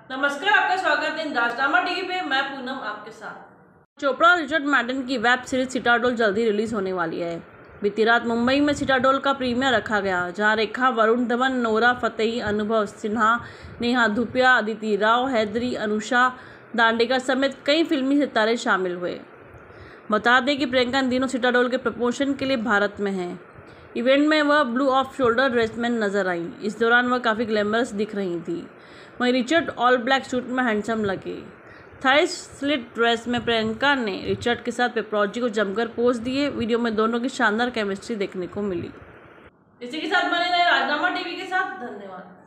नमस्कार, आपका स्वागत है राजनामा टीवी पे। मैं पूनम आपके साथ। चोपड़ा और रिचर्ड मैडन की वेब सीरीज सिटाडोल जल्दी रिलीज होने वाली है। बीती रात मुंबई में सिटाडोल का प्रीमियर रखा गया, जहां रेखा, वरुण धवन, नोरा फतेही, अनुभव सिन्हा, नेहा धूपिया, अदिति राव, हैदरी, अनुषा दांडेकर समेत कई फिल्मी सितारे शामिल हुए। बता दें कि प्रियंका इन दिनों सिटाडोल के प्रमोशन के लिए भारत में हैं। इवेंट में वह ब्लू ऑफ शोल्डर ड्रेस में नजर आईं। इस दौरान वह काफ़ी ग्लैमरस दिख रही थी। वहीं रिचर्ड ऑल ब्लैक सूट में हैंडसम लगे। थाई स्लिट ड्रेस में प्रियंका ने रिचर्ड के साथ पेपरोजी को जमकर पोज दिए। वीडियो में दोनों की शानदार केमिस्ट्री देखने को मिली। इसी के साथ बने रहे राजनामा टीवी के साथ। धन्यवाद।